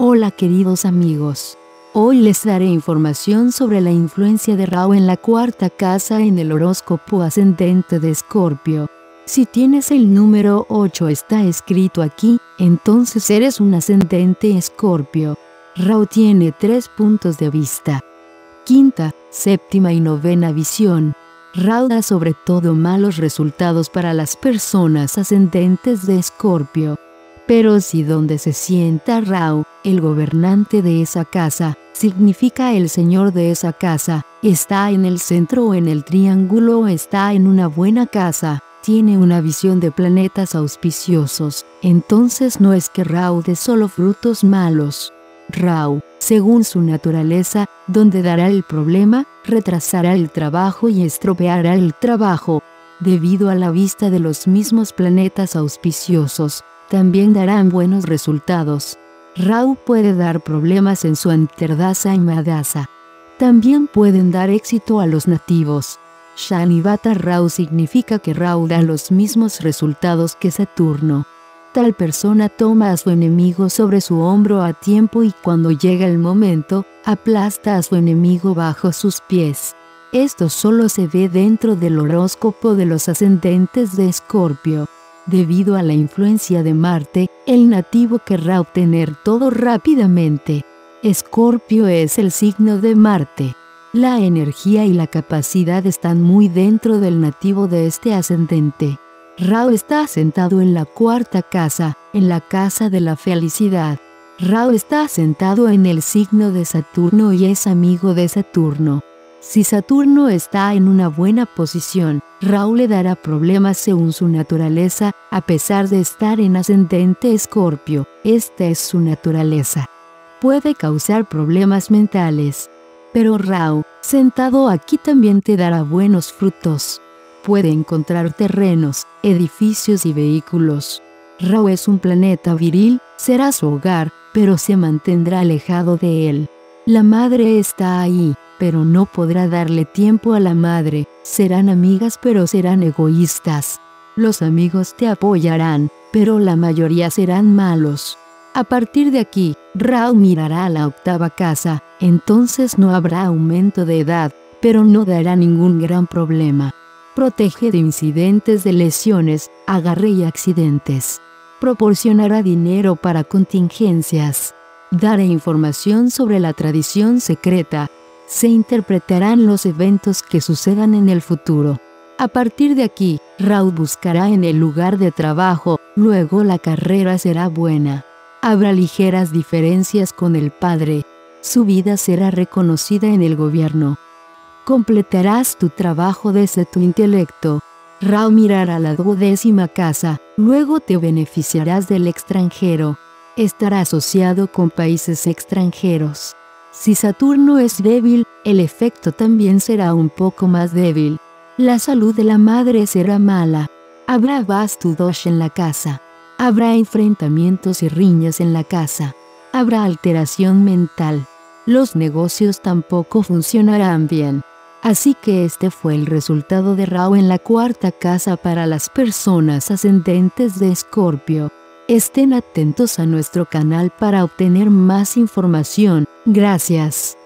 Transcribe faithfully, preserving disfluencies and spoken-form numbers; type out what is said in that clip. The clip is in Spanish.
Hola queridos amigos. Hoy les daré información sobre la influencia de Rahu en la cuarta casa en el horóscopo ascendente de Escorpio. Si tienes el número ocho está escrito aquí, entonces eres un ascendente Escorpio. Rahu tiene tres puntos de vista. Quinta, séptima y novena visión. Rahu da sobre todo malos resultados para las personas ascendentes de Escorpio. Pero si donde se sienta Rahu, el gobernante de esa casa, significa el señor de esa casa, está en el centro o en el triángulo o está en una buena casa, tiene una visión de planetas auspiciosos, entonces no es que Rahu dé solo frutos malos. Rahu, según su naturaleza, donde dará el problema, retrasará el trabajo y estropeará el trabajo. Debido a la vista de los mismos planetas auspiciosos, también darán buenos resultados. Rahu puede dar problemas en su Antardasa y Madasa. También pueden dar éxito a los nativos. Shanivata Rahu significa que Rahu da los mismos resultados que Saturno. Tal persona toma a su enemigo sobre su hombro a tiempo y cuando llega el momento, aplasta a su enemigo bajo sus pies. Esto solo se ve dentro del horóscopo de los ascendentes de Escorpio. Debido a la influencia de Marte, el nativo querrá obtener todo rápidamente. Escorpio es el signo de Marte. La energía y la capacidad están muy dentro del nativo de este ascendente. Rahu está asentado en la cuarta casa, en la casa de la felicidad. Rahu está asentado en el signo de Saturno y es amigo de Saturno. Si Saturno está en una buena posición, Rahu le dará problemas según su naturaleza, a pesar de estar en ascendente Escorpio, esta es su naturaleza. Puede causar problemas mentales. Pero Rahu, sentado aquí también te dará buenos frutos. Puede encontrar terrenos, edificios y vehículos. Rahu es un planeta viril, será su hogar, pero se mantendrá alejado de él. La madre está ahí, pero no podrá darle tiempo a la madre, serán amigas pero serán egoístas. Los amigos te apoyarán, pero la mayoría serán malos. A partir de aquí, Rahu mirará a la octava casa, entonces no habrá aumento de edad, pero no dará ningún gran problema. Protege de incidentes de lesiones, agarre y accidentes. Proporcionará dinero para contingencias. Dará información sobre la tradición secreta. Se interpretarán los eventos que sucedan en el futuro. A partir de aquí, Rahu buscará en el lugar de trabajo, luego la carrera será buena. Habrá ligeras diferencias con el padre. Su vida será reconocida en el gobierno. Completarás tu trabajo desde tu intelecto. Rahu mirará la duodécima casa, luego te beneficiarás del extranjero. Estará asociado con países extranjeros. Si Saturno es débil, el efecto también será un poco más débil. La salud de la madre será mala. Habrá vastu dosha en la casa. Habrá enfrentamientos y riñas en la casa. Habrá alteración mental. Los negocios tampoco funcionarán bien. Así que este fue el resultado de Rahu en la cuarta casa para las personas ascendentes de Escorpio. Estén atentos a nuestro canal para obtener más información. Gracias.